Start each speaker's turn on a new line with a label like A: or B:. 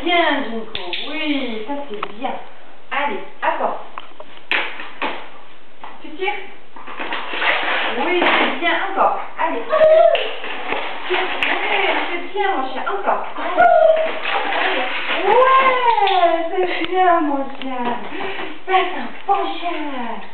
A: bien, Junko. Oui, ça c'est bien. Allez, apporte. Tu tires? Oui, c'est bien, encore. Allez. Oui, c'est bien, mon chien, encore. Allez. Ouais, c'est bien, mon chien. C'est un bon chien.